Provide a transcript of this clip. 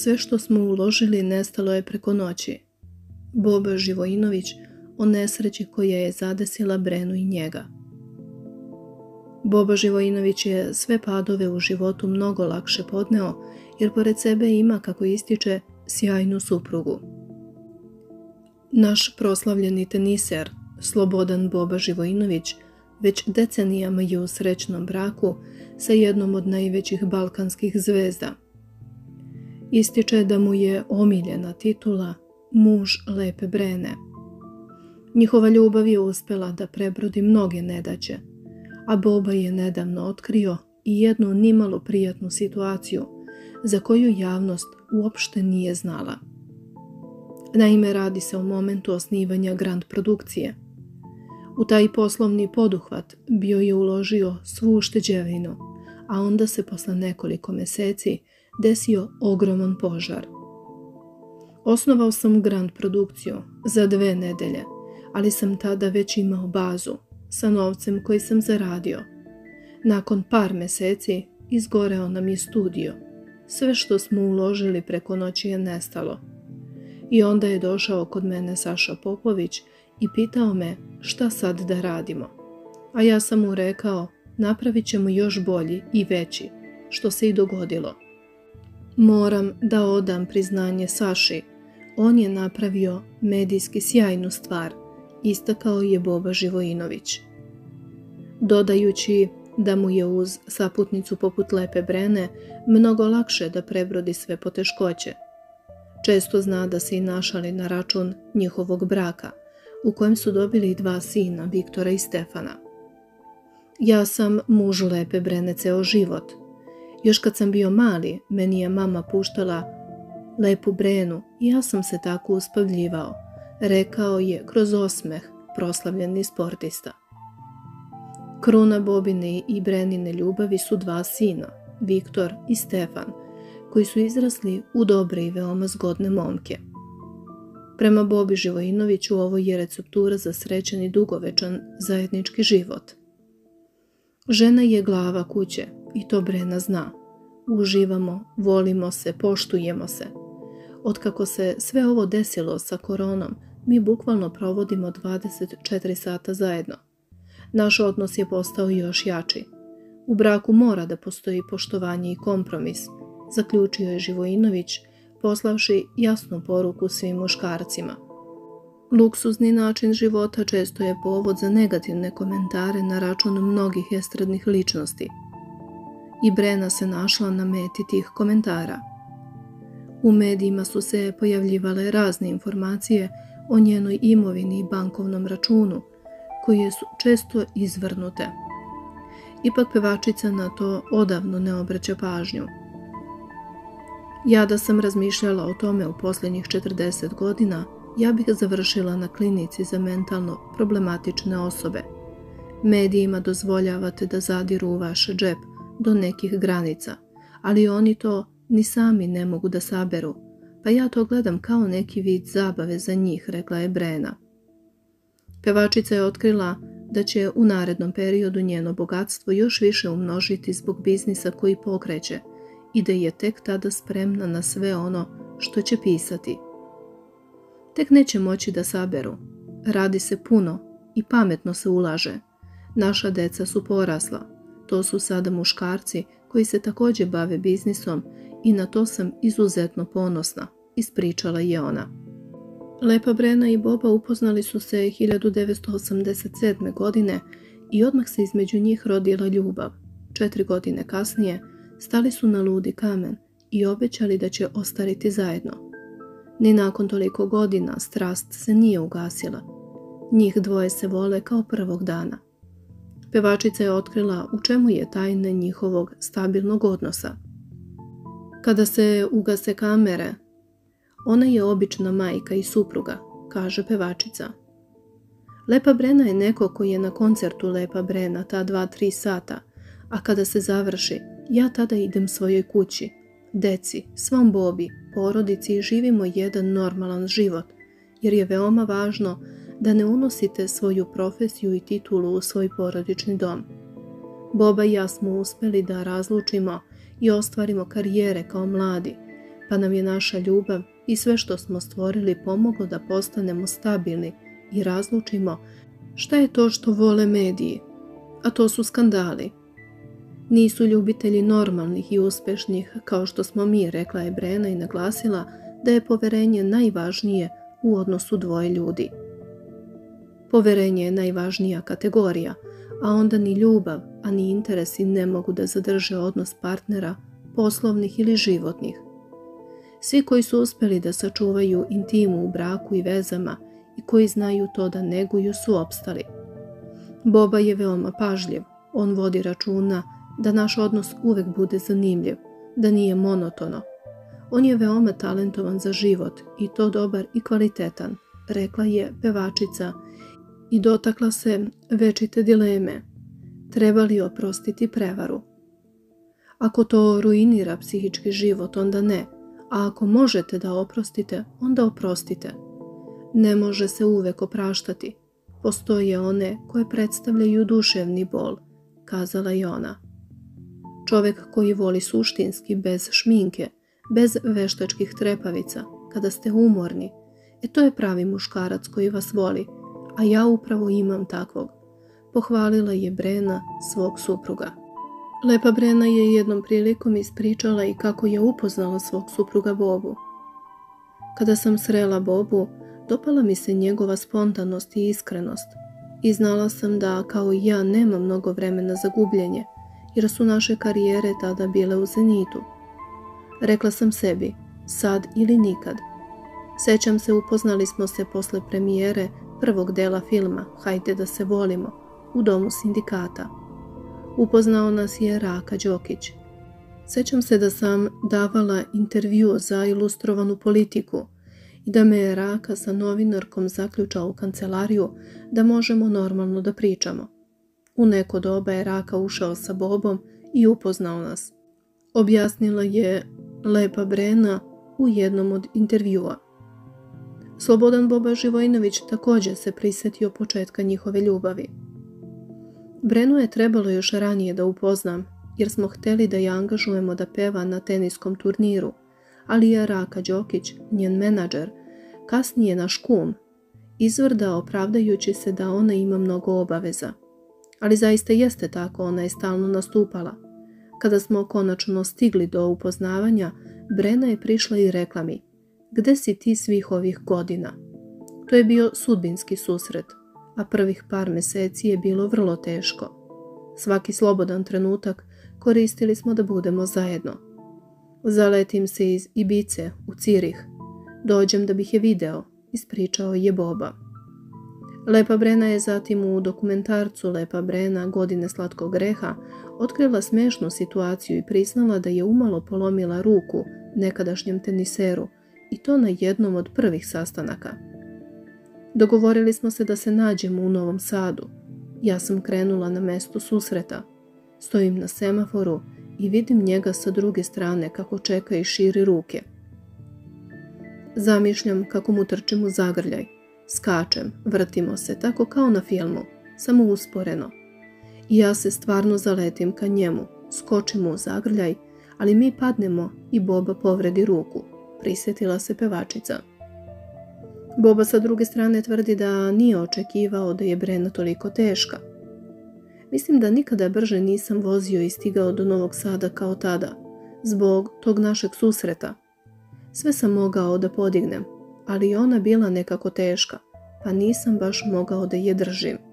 Sve što smo uložili nestalo je preko noći. Boba Živojinović o nesreći koja je zadesila Brenu i njega. Boba Živojinović je sve padove u životu mnogo lakše podneo jer pored sebe ima, kako ističe, sjajnu suprugu. Naš proslavljeni teniser Slobodan Boba Živojinović već decenijama je u srećnom braku sa jednom od najvećih balkanskih zvezda. Ističe da mu je omiljena titula muž lepe Brene. Njihova ljubav je uspjela da prebrodi mnoge nedaće, a Boba je nedavno otkrio i jednu nimalo prijatnu situaciju za koju javnost uopšte nije znala. Naime, radi se o momentu osnivanja Grand produkcije. U taj poslovni poduhvat bio je uložio svu ušteđevinu, a onda se posle nekoliko meseci desio ogroman požar. Osnovao sam Grand produkciju za 2 nedelje, ali sam tada već imao bazu sa novcem koji sam zaradio. Nakon par meseci izgoreo nam je studio. Sve što smo uložili preko noći je nestalo. I onda je došao kod mene Saša Popović i pitao me šta sad da radimo. A ja sam mu rekao, napravit ćemo još bolji i veći, što se i dogodilo. Moram da odam priznanje Saši. On je napravio medijski sjajnu stvar, istakao je Boba Živojinović. Dodajući da mu je uz saputnicu poput lepe Brene mnogo lakše da prebrodi sve poteškoće. Često zna da se i našali na račun njihovog braka, u kojem su dobili 2 sina, Viktora i Stefana. Ja sam muž lepe Brene ceo život. Još kad sam bio mali, meni je mama puštala lepu Brenu i ja sam se tako uspavljivao, rekao je kroz osmeh proslavljeni sportista. Kruna Bobine i Brenine ljubavi su 2 sina, Viktor i Stefan, koji su izrasli u dobre i veoma zgodne momke. Prema Bobi Živojinoviću ovo je receptura za srećan i dugovečan zajednički život. Žena je glava kuće i to Brena zna. Uživamo, volimo se, poštujemo se. Otkako se sve ovo desilo sa koronom, mi bukvalno provodimo 24 sata zajedno. Naš odnos je postao još jači. U braku mora da postoji poštovanje i kompromis, zaključio je Živojinović, poslavši jasnu poruku svim muškarcima. Luksuzni način života često je povod za negativne komentare na račun mnogih estradnih ličnosti. I Brena se našla na meti tih komentara. U medijima su se pojavljivale razne informacije o njenoj imovini i bankovnom računu, koje su često izvrnute. Ipak pevačica na to odavno ne obraća pažnju. Ja da sam razmišljala o tome u posljednjih 40 godina, ja bih završila na klinici za mentalno problematične osobe. Medijima dozvoljavate da zadiru u vaš džep do nekih granica, ali oni to ni sami ne mogu da saberu, pa ja to gledam kao neki vid zabave za njih, rekla je Brena. Pevačica je otkrila da će u narednom periodu njeno bogatstvo još više umnožiti zbog biznisa koji pokreće i da je tek tada spremna na sve ono što će pisati. Tek neće moći da saberu. Radi se puno i pametno se ulaže. Naša deca su porasla. To su sada muškarci koji se također bave biznisom i na to sam izuzetno ponosna, ispričala je ona. Lepa Brena i Boba upoznali su se 1987. godine i odmah se između njih rodila ljubav. 4 godine kasnije stali su na ludi kamen i obećali da će ostariti zajedno. Ni nakon toliko godina strast se nije ugasila. Njih dvoje se vole kao prvog dana. Pevačica je otkrila u čemu je tajna njihovog stabilnog odnosa. Kada se ugase kamere, ona je obična majka i supruga, kaže pevačica. Lepa Brena je neko koji je na koncertu Lepa Brena ta 2-3 sata, a kada se završi, ja tada idem svojoj kući, deci, svom Bobi, porodici i živimo jedan normalan život, jer je veoma važno da ne unosite svoju profesiju i titulu u svoj porodični dom. Boba i ja smo uspjeli da razlučimo i ostvarimo karijere kao mladi, pa nam je naša ljubav i sve što smo stvorili pomoglo da postanemo stabilni i razlučimo šta je to što vole mediji, a to su skandali. Nisu ljubitelji normalnih i uspešnih kao što smo mi, rekla je Brena i naglasila da je poverenje najvažnije u odnosu dvoje ljudi. Poverenje je najvažnija kategorija, a onda ni ljubav, a ni interesi ne mogu da zadrže odnos partnera, poslovnih ili životnih. Svi koji su uspeli da sačuvaju intimu u braku i vezama i koji znaju to da neguju su opstali. Boba je veoma pažljiv, on vodi računa da naš odnos uvek bude zanimljiv, da nije monotono. On je veoma talentovan za život i to dobar i kvalitetan, rekla je pevačica i dotakla se večite dileme. Treba li oprostiti prevaru? Ako to ruinira psihički život, onda ne, a ako možete da oprostite, onda oprostite. Ne može se uvek opraštati. Postoje one koje predstavljaju duševni bol, kazala je ona. Čovek koji voli suštinski, bez šminke, bez veštačkih trepavica, kada ste umorni, to je pravi muškarac koji vas voli, a ja upravo imam takvog, pohvalila je Brena svog supruga. Lepa Brena je jednom prilikom ispričala i kako je upoznala svog supruga Bobu. Kada sam srela Bobu, dopala mi se njegova spontanost i iskrenost i znala sam da, kao i ja, nema mnogo vremena za gubljenje, jer su naše karijere tada bile u zenitu. Rekla sam sebi, sad ili nikad. Sećam se, upoznali smo se posle premijere prvog dela filma Hajde da se volimo u Domu sindikata. Upoznao nas je Raka Đokić. Sećam se da sam davala intervju za Ilustrovanu politiku i da me je Raka sa novinarkom zaključao u kancelariju da možemo normalno da pričamo. U neko doba je Raka ušao sa Bobom i upoznao nas. Objasnila je Lepa Brena u jednom od intervjua. Slobodan Boba Živojinović također se prisetio početka njihove ljubavi. Brenu je trebalo još ranije da upoznam, jer smo hteli da je angažujemo da peva na teniskom turniru, ali je Raka Đokić, njen menadžer, kasnije naš kum, izvrdao opravdajući se da ona ima mnogo obaveza. Ali zaista jeste tako, ona je stalno nastupala. Kada smo konačno stigli do upoznavanja, Brena je prišla i rekla mi: "Gde si ti svih ovih godina?" To je bio sudbinski susret, a prvih par meseci je bilo vrlo teško. Svaki slobodan trenutak koristili smo da budemo zajedno. Zaletim se iz Ibice u Cirih. Dođem da bih je video, ispričao je Boba. Lepa Brena je zatim u dokumentarcu Lepa Brena, godine slatkog greha, otkrila smešnu situaciju i priznala da je umalo polomila ruku nekadašnjem teniseru, i to na jednom od prvih sastanaka. Dogovorili smo se da se nađemo u Novom Sadu. Ja sam krenula na mesto susreta. Stojim na semaforu i vidim njega sa druge strane kako čeka i širi ruke. Zamišljam kako mu trčim u zagrljaj. Skačem, vrtimo se, tako kao na filmu, samo usporeno. I ja se stvarno zaletim ka njemu, skočimo u zagrljaj, ali mi padnemo i Boba povredi ruku, prisjetila se pevačica. Boba sa druge strane tvrdi da nije očekivao da je Brena toliko teška. Mislim da nikada brže nisam vozio i stigao do Novog Sada kao tada, zbog tog našeg susreta. Sve sam mogao da podignem, ali ona bila nekako teška, pa nisam baš mogao da je držim.